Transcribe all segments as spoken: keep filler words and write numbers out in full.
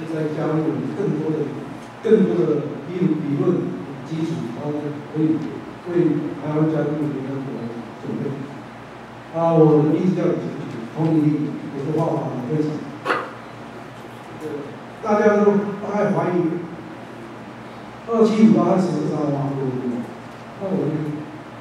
再加入更多的、更多的理理论基础，然后可以为台湾加入联合国准备。啊，我的意思叫同理，我的话法很非常。大家都大概怀疑二七五八是什么时候挖过的？那我就。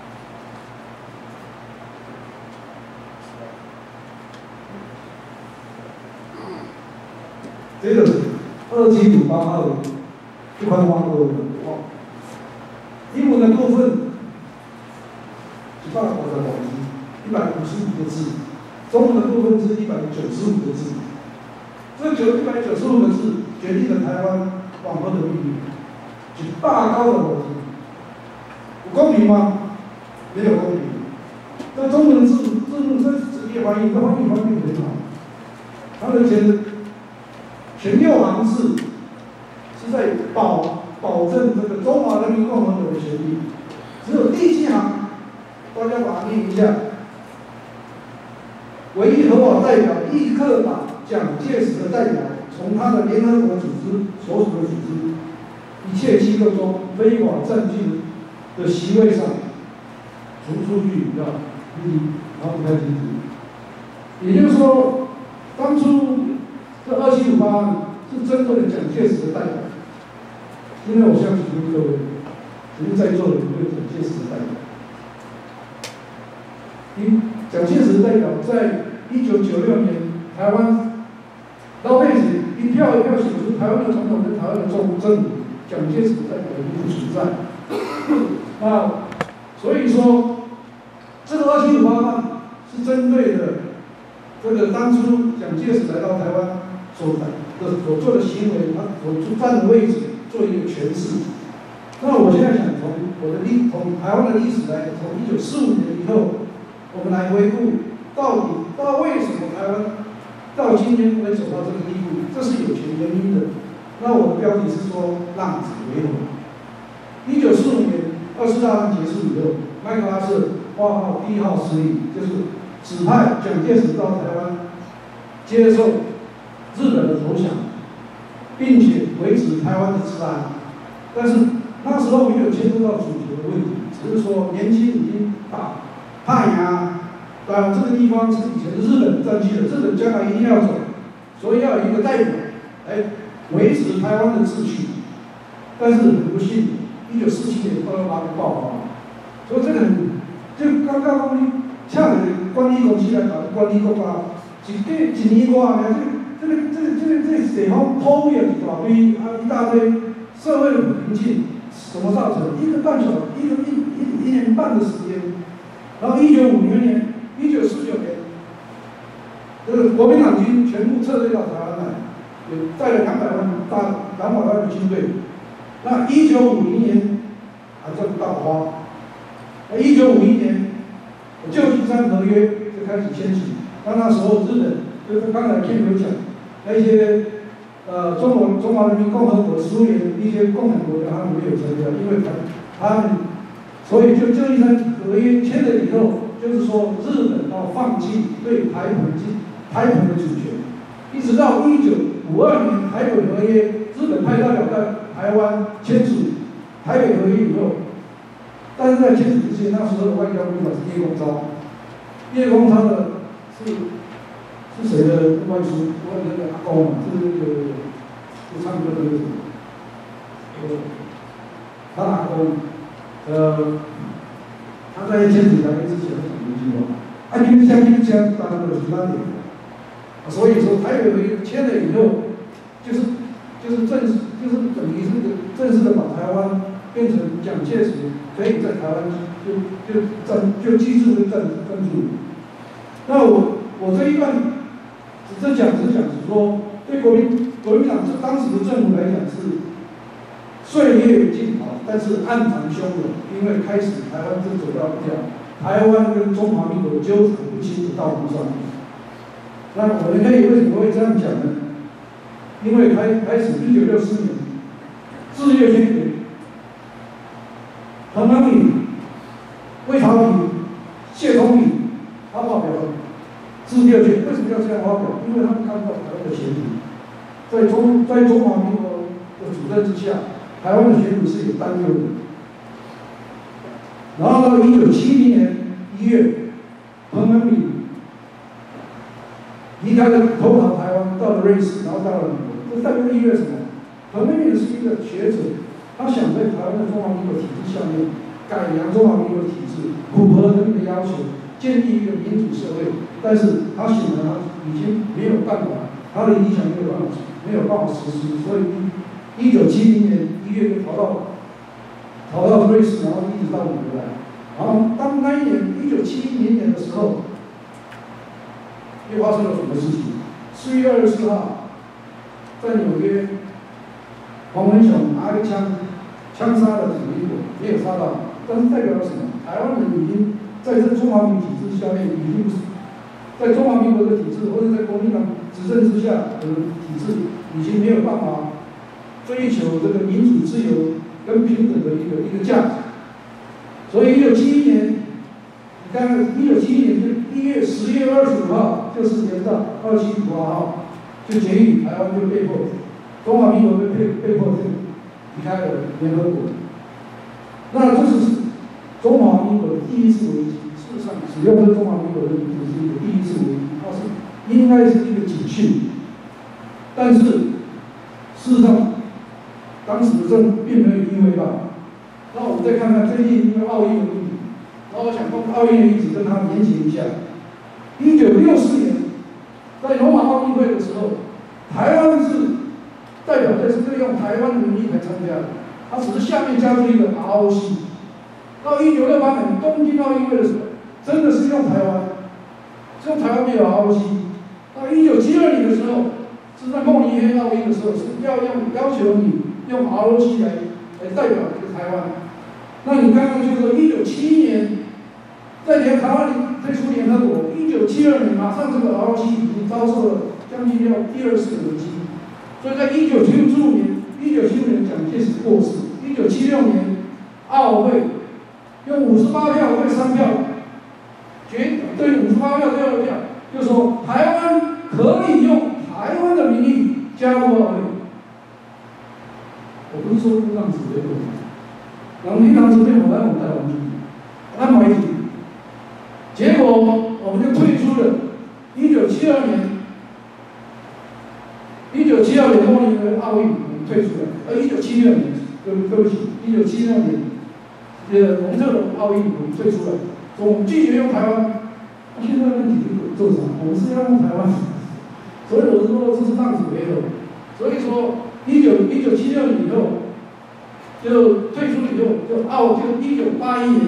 这个二七五八号这块挖过的，哇！英文的部分一百多个网字，一百五十五个字；中文的部分是一百九十五个字。这九一百九十五个字决定了台湾往后的命运，是大高的网字，有公平吗？没有公平。这中文字字幕这直接翻译，这翻译翻译很好，它的前。 前六行字是在保保证这个中华人民共和国的权利，只有第七行，大家把它念一下。唯一合法代表立刻把蒋介石的代表从他的联合国组织所属的组织一切机构中非法占据的席位上逐出去，你知道？嗯，然后不太清楚。也就是说，当初。 这二七五八案是针对蒋介石的代表，因为我相信各位，肯定在座的没有蒋介石的代表。因蒋介石的代表在一九九六年台湾老百姓一票一票选出台湾的总统跟台湾的政政府，蒋介石的代表已经不存在。那所以说，这个二七五八案是针对的这个当初蒋介石来到台湾。 所的所做的行为，他所站的位置做一个诠释。那我现在想从我的历从台湾的历史来，从一九四五年以后，我们来回顾到底到为什么台湾到今天会走到这个地步，这是有其原因的。那我的标题是说浪子回头。一九四五年二次大战结束以后，麦克阿瑟发号第一号施令，就是指派蒋介石到台湾接受。 日本的投降，并且维持台湾的治安，但是那时候没有牵涉到主权的问题，只是说年轻已经把汉阳，当然这个地方是以前日本占据的，日本将来一定要走，所以要有一个代表来维持台湾的秩序。但是很不幸，一九四七年二二八就爆发了，所以这个很就刚刚我们像关理公司来讲，关理公啊，一个一年外呢，这个。 这个、这个、这个、这个地方铺也一大堆，啊，一大堆社会的不平静，怎么造成？一个半小，一个一一一年半的时间，然后一九五零年、一九四九年，这个国民党军全部撤退到台湾来，有带了两百万大两百万的军队。那一九五零年还在爆发，那一九五一年旧金山合约就开始签署，那那时候日本就是刚才天有讲。 那些呃，中国中华人民共和国、苏联一些共产国家，他们没有参加，因为他他们，所以就旧金山合约签了以后，就是说日本要放弃对台澎进台澎的主权，一直到一九五二年台北合约，日本派代表在台湾签署台北合约以后，但是在签署之前，那时候的外交部长是叶公超，叶公超的是。 是谁的外叔？我那个阿公嘛，是那个就唱歌的那个，呃，他阿公，呃，他在签署台之前讲一句话：“啊，你们相亲相当的是哪里？”所以说，台北合约签了以后，就是就是正式，就是等于是正式的把台湾变成蒋介石可以在台湾就就占就继续的占占住。那我我这一段。 只是讲是讲是说，对国民国民党这当时的政府来讲是岁月静好，但是暗藏汹涌，因为开始台湾正走到一条台湾跟中华民国纠缠不清的道路上面。那我们可以为什么会这样讲呢？因为开开始一九六四年，日月宣言，彭德敏、魏朝平、谢宗理，他发表了。 自六圈为什么要这样发表？因为他们看到台湾的前途， 在中在中华民国的主政之下，台湾的选举是有担忧的。然后到一九七零年一月，彭文敏离开了投桃台湾，到了瑞士，然后到了美国。这代表意味着什么？彭文敏是一个学者，他想在台湾的中华民国体制下面改良中华民国体制，符合人民的要求，建立一个民主社会。但是他显然他已经没有办法，他的理想没有办法没有办法实施，所以一九七零年一月就逃到逃到瑞士，然后一直到美国来。然后当那一年一九七零年的时候，又发生了什么事情？四月二十四号，在纽约，黄文雄拿个枪枪杀了蒋经国，没有杀到，但是代表了什么？台湾人已经在这中华民国体制下面，已经不是在中华民国的体制，或者在国民党执政之下的体制，已经没有办法追求这个民主自由跟平等的一个一个价值。所以一九七一年，你看看一九七一年就一月十月二十五号，就是连到二七五号，就决议台湾就被迫，中华民国被被被迫就离开了联合国。那这是中华民国的第一次危机。事实上，使用这中华民国的名字是一个第一次危机，它是应该是一个警讯。但是事实上，当时的政府并没有意会到。那我们再看看最近因为奥运的问题，然后我想用奥运的例子跟它连结一下。一九六四年，在罗马奥运会的时候，台湾是代表队是可以用台湾的名义来参加的，它只是下面加入一个 R O C。到一九六八年东京奥运会的时候，真的是用台湾，是用台湾没有 R O C。到一九七二年的时候，是在慕尼黑奥运的时候，是要用要求你用 R O C 来来代表这个台湾。那你刚刚就说一九七一年，在联台湾退出联合国，一九七二年马上这个 R O C 已经遭受了将近要第二次的危机。所以在一九七五年，一九七五年蒋介石过世，一九七六年奥会用五十八票对三票决对五十八票对二票，就说台湾可以用台湾的名义加入奥会。我不是说让子为国。然后平常这边我来我们台湾安排题，结果我们就退出了。一九七二年，一九七二年慕尼黑奥运我们退出了，呃，一九七六年，对对不起，一九七六年，呃，蒙特龙奥运我们退出了，说我们拒绝用台湾。那现在问题是做啥？我们是要用台湾，所以我说这是浪子回头。所以说，一九一九七六年以后。就退出了以后，就奥就一九八一年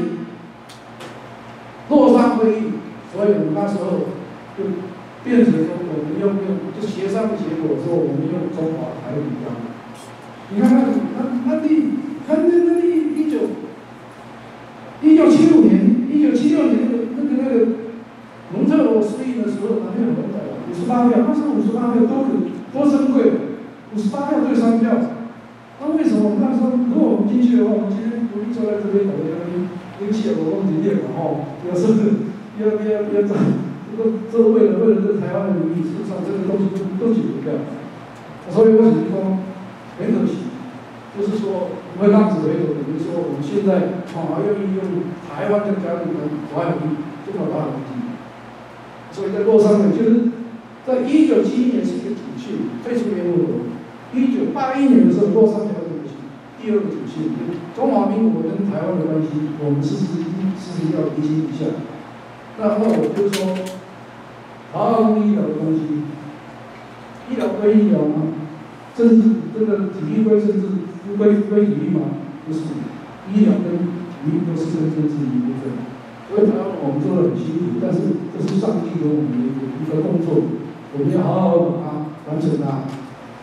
洛桑会议，所以我们那时候就变成说我们用用就协商的结果说我们用中华台语标。你看看那那第看那那一一九一九七五年一九七六年那个那个那个蒙特罗会议的时候，还没有人改五十八票，那时候五十八票多可多珍贵，五十八票对三票。那为什么我们那时候，如果我们进去的话，我们今天独立坐在这边，我们跟企业我们理念嘛哈，有时候要要要这这这为了为了这台湾的名义，事实上这个东西都都解决不掉。所以我只是说，很可惜，就是说我们浪子回头，等于说我们现在反而愿意用台湾的家庭的国外名义，这么大的问题。所以在洛杉矶，就是在一九七一年是一个警讯，退出联合国。一九八一年的时候，洛杉矶的主席，第二个主席，中华民国跟台湾的关系，我们是是是是要提醒一下。那那我就说，好好医疗的东西，医疗归医疗嘛，政治这个体育归政治，不归归体育嘛，不是，医疗跟体育都是跟政治一部分。所以台湾我们做得很辛苦，但是这是上帝给我们的一个一个工作，我们要好好把它完成它。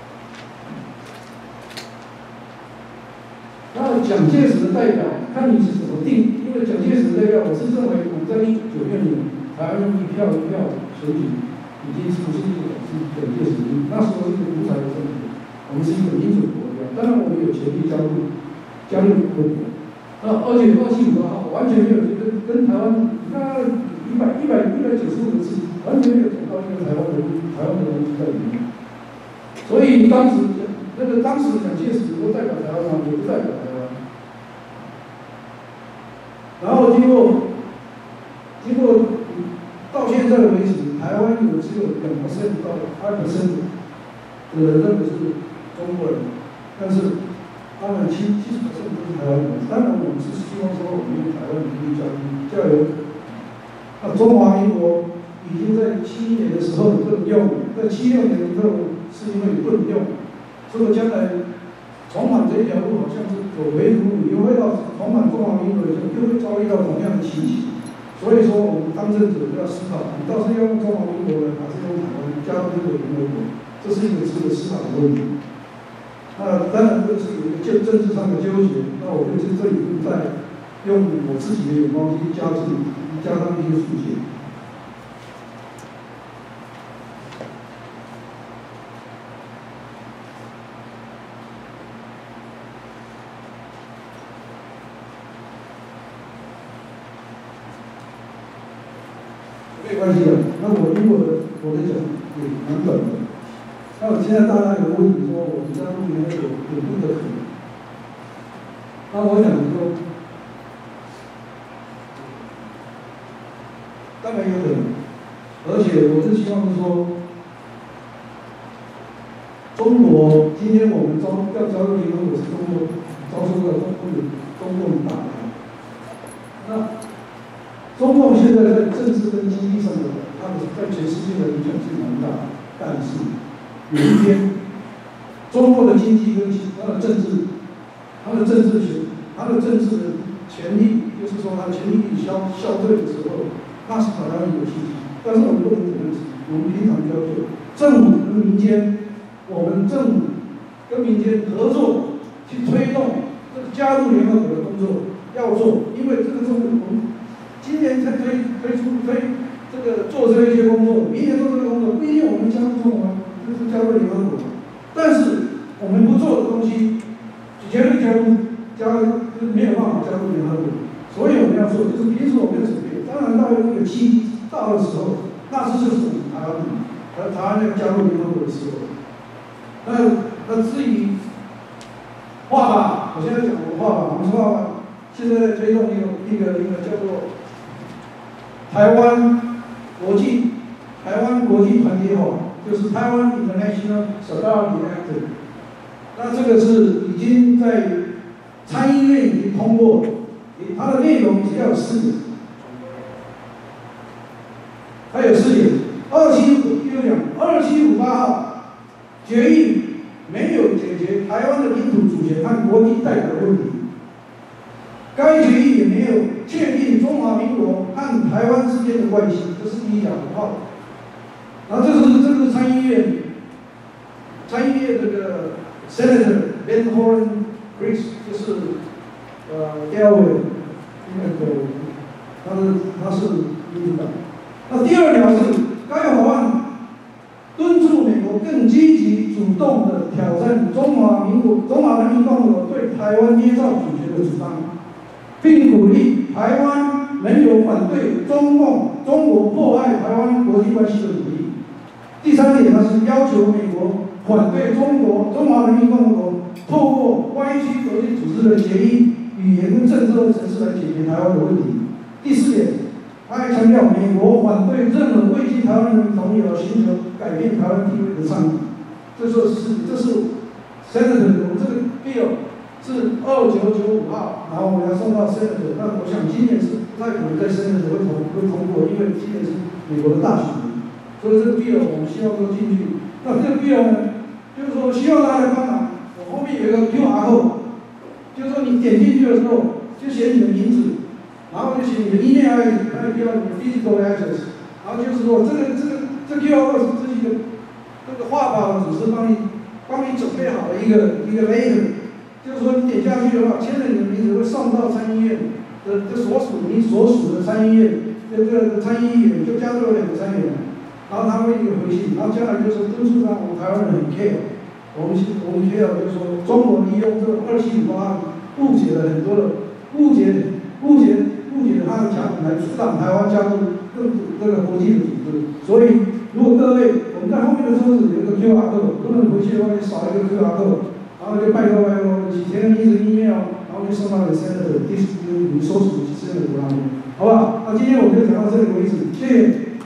然后蒋介石的代表，看你是怎么定。因为蒋介石的代表，我是认为我们在一九九六年台湾用一票一票选举，已经是不是一个是蒋介石，那时候是一个独裁的政府，我们是一个民主国家，当然我们有权利加入加入联合国。那而且二七五号完全没有跟跟台湾，你看一百一百一百九十五个字，完全没有讲到一个台湾人台湾的人在里面。 所以当时那个当时蒋介石不代表台湾嘛，也不代表台湾。然后经过经过到现在为止，台湾有只有两 percent 到二 percent 的人认为是中国人，但是他们七七十 percent 都是台湾人。当然，我们是希望说我们用台湾人民教育教育。那中华民国已经在七一年的时候不能用，在七六年的时候是因为不能用，所以将来重返这一条路好像是有回路，又会到重返中华民国的时候，又会遭遇到同样的情形。所以说，我们当政者要思考，你到底是用中华民国人，还是用台湾加入这个联合国？这是一个值得思考的问题。那当然，这是有一个政政治上的纠结。那我就在这里不再用我自己的眼光去加注、加上一些注解。没关系的，那我因为我的我的讲也蛮短的。那我现在大家有问题说，我们加入联合国有不可能。那我想说，当然有可能，而且我是希望说，中国今天我们招要加入联合国是中国遭受到中共的中共打压。那中共现在在政治跟经济上的，它的在全世界的影响是蛮大的，但是有一天，中国的经济跟它的政治，它的政治权，它的政治的权利，就是说它的权利可以消消退的时候，那是台湾有信心。但是我们不能这样子，我们平常要求政府跟民间，我们政府跟民间合作去推动这个加入联合国的工作要做，因为这个是我们今年才推推出推这个做这一些工作，明年做这个工作不一定我们加入中国，就是加入联合国。但是我们不做的东西，绝对加入加入就是没有办法加入联合国。所以我们要做，就是平时我们要准备。当然到那个契机到的时候，那是就是我们台湾台台湾要加入联合国的时候。那那至于画吧，我现在讲我画吧，我们画吧，现在在推动一个一个一个叫做台湾国际台湾国际团结法，就是台湾 International Solidarity Act。那这个是已经在参议院已经通过，它的内容只要有四点，还有四点。二七五就讲二七五八号决议没有解决台湾的领土主权和国际代表的问题。该决议也没有确定中华民国和台湾之间的关系，这是第一条号。然后这是这是参议院，参议院这个 Senator Ben Horn Chris 就是呃 Delaware 那个他是他是民主党。那第二条是该法案敦促美国更积极主动的挑战中华民国中华人民共和国对台湾捏造主权的主张。并鼓励台湾能有反对中共、中国破坏台湾国际关系的努力。第三点，它是要求美国反对中国中华人民共和国透过歪曲国际组织的决议、语言跟政策的程式来解决台湾的问题。第四点，他还强调美国反对任何未经台湾人民同意而寻求改变台湾地位的倡议。这就是这是 Senator 我们这个 bill。是二九九五号，然后我们要送到 Senate， 那我想今年是不太可能在 Senate 会通会通过，因为今年是美国的大选年，所以这个 bill 我们希望都进去。那这个 bill 呢，就是说希望大家来帮忙。我后面有一个 Q R code， 就是说你点进去的时候，就写你的名字，然后就写你的 email address， 还有要你的 physical address， 然后就是说这个这个这 Q R code 是一个这个画法只是帮你帮你准备好的一个一个 letter。就是说，你点下去的话，签了你的名字会送到参议院的的所属你所属的参议院，这个参议员就加入了两个参议员，然后他会一个回信，然后将来就说敦促上我们台湾人很 care， 我们我们 care 就是说中国利用这个二七五八案误解了很多的误解误解误解了他的讲来阻挡台湾加入更这个国际的组织，所以如果各位我们在后面的桌子有一个 Q R code， 如果你回去的话，你扫一个 Q R code， 然后就拜托拜托几天的一直 email， 然后就送到你 sender 的 disk， 你收拾 sender 的上面，好不好？那今天我们就讲到这里为止，谢谢。